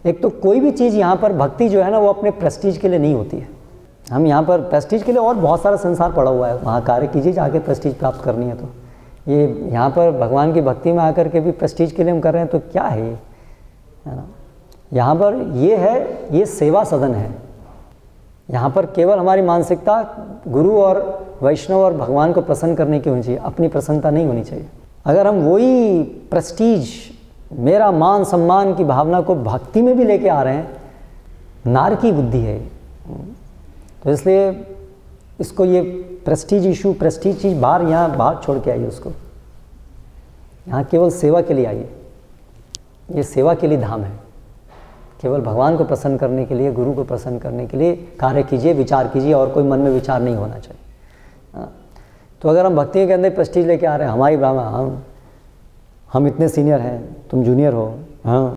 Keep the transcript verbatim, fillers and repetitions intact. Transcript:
एक तो कोई भी चीज़ यहाँ पर भक्ति जो है ना वो अपने प्रेस्टीज के लिए नहीं होती है। हम यहाँ पर प्रेस्टीज के लिए, और बहुत सारा संसार पड़ा हुआ है, वहाँ कार्य कीजिए जाके प्रेस्टीज प्राप्त करनी है। तो ये यहाँ पर भगवान की भक्ति में आकर के भी प्रेस्टीज के लिए हम कर रहे हैं तो क्या है ये, है ना। यहाँ पर ये है, ये सेवा सदन है। यहाँ पर केवल हमारी मानसिकता गुरु और वैष्णव और भगवान को प्रसन्न करने की होनी चाहिए, अपनी प्रसन्नता नहीं होनी चाहिए। अगर हम वही प्रेस्टीज, मेरा मान सम्मान की भावना को भक्ति में भी लेके आ रहे हैं, नार की बुद्धि है। तो इसलिए इसको, ये प्रेस्टीज इशू, प्रेस्टीज चीज़ बाहर, यहाँ बाहर छोड़ के आइए उसको। यहाँ केवल सेवा के लिए आइए, ये सेवा के लिए धाम है। केवल भगवान को प्रसन्न करने के लिए, गुरु को प्रसन्न करने के लिए कार्य कीजिए, विचार कीजिए, और कोई मन में विचार नहीं होना चाहिए। तो अगर हम भक्ति के अंदर प्रेस्टीज लेके आ रहे हैं, हमारी ब्राह्मण, हम हम इतने सीनियर हैं, तुम जूनियर हो, हाँ